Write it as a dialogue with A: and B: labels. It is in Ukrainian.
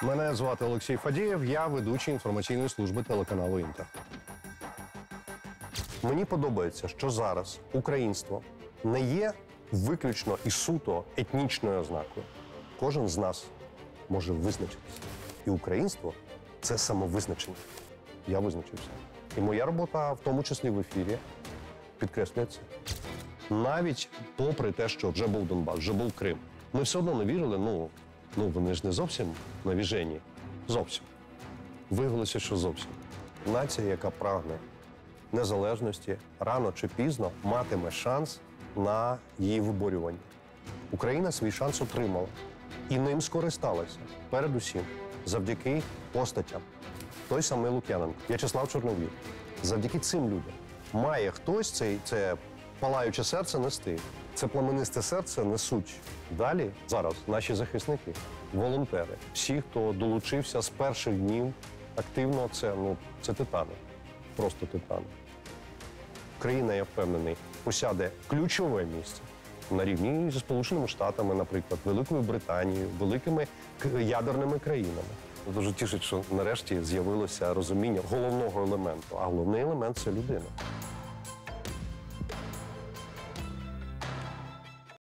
A: Мене звати Олексій Фадієв, я ведучий інформаційної служби телеканалу «Інтер». Мені подобається, що зараз українство не є виключно і суто етнічною ознакою. Кожен з нас може визначитися. І українство – це самовизначення. Я визначився. І моя робота, в тому числі в ефірі, підкреслює це. Навіть попри те, що вже був Донбас, вже був Крим, ми все одно не вірили, ну вони ж не зовсім навіжені. Зовсім. Виявилося, що зовсім. Нація, яка прагне незалежності, рано чи пізно матиме шанс на її виборювання. Україна свій шанс отримала. І ним скористалася. Передусім, завдяки постатям. Той самий Лук'яненко, В'ячеслав Чорновіл. Завдяки цим людям має хтось це палаюче серце нести. Це пламенисте серце несуть далі зараз наші захисники, волонтери. Всі, хто долучився з перших днів активно, це титани. Просто титани. Україна, я впевнений, посяде ключове місце на рівні зі Сполученими Штатами, наприклад, Великою Британією, великими ядерними країнами. Дуже тішить, що нарешті з'явилося розуміння головного елементу. А головний елемент – це людина.